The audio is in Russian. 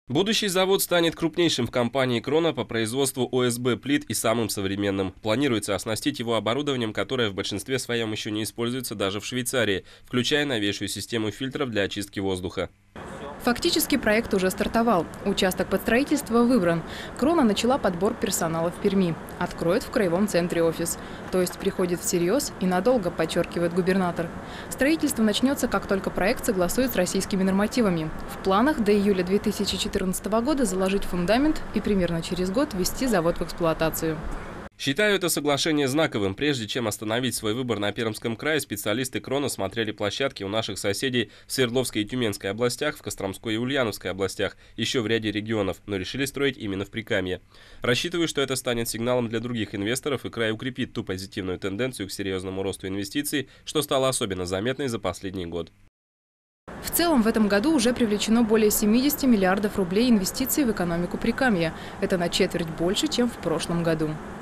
Будущий завод станет крупнейшим в компании «Крона» по производству ОСБ-плит и самым современным. Планируется оснастить его оборудованием, которое в большинстве своем еще не используется даже в Швейцарии, включая новейшую систему фильтров для очистки воздуха. Фактически проект уже стартовал. Участок под строительство выбран. «Крона» начала подбор персонала в Перми. Откроет в краевом центре офис. То есть приходит всерьез и надолго, подчеркивает губернатор. Строительство начнется, как только проект согласует с российскими нормативами. В планах до июля 2014 года заложить фундамент и примерно через год ввести завод в эксплуатацию. Считаю это соглашение знаковым. Прежде чем остановить свой выбор на Пермском крае, специалисты «Крона» смотрели площадки у наших соседей в Свердловской и Тюменской областях, в Костромской и Ульяновской областях, еще в ряде регионов, но решили строить именно в Прикамье. Рассчитываю, что это станет сигналом для других инвесторов, и край укрепит ту позитивную тенденцию к серьезному росту инвестиций, что стало особенно заметной за последний год. В целом в этом году уже привлечено более 70 миллиардов рублей инвестиций в экономику Прикамья. Это на четверть больше, чем в прошлом году.